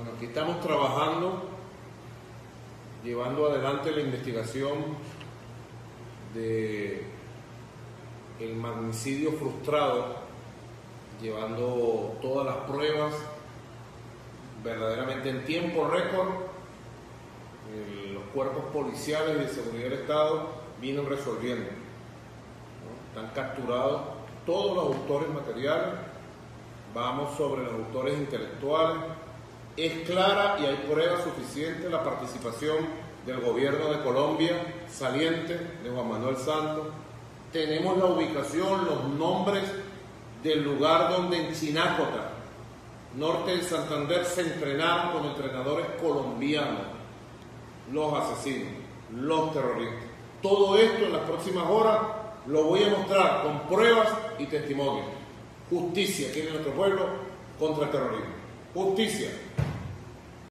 Bueno, aquí estamos trabajando, llevando adelante la investigación de el magnicidio frustrado, llevando todas las pruebas verdaderamente en tiempo récord. Los cuerpos policiales y de seguridad del Estado vienen resolviendo, ¿no? Están capturados todos los autores materiales, vamos sobre los autores intelectuales. Es clara y hay pruebas suficientes la participación del gobierno de Colombia saliente, de Juan Manuel Santos. Tenemos la ubicación, los nombres del lugar donde en Chinácota, norte de Santander, se entrenaron con entrenadores colombianos los asesinos, los terroristas. Todo esto en las próximas horas lo voy a mostrar con pruebas y testimonios. Justicia aquí en nuestro pueblo contra el terrorismo. Justicia.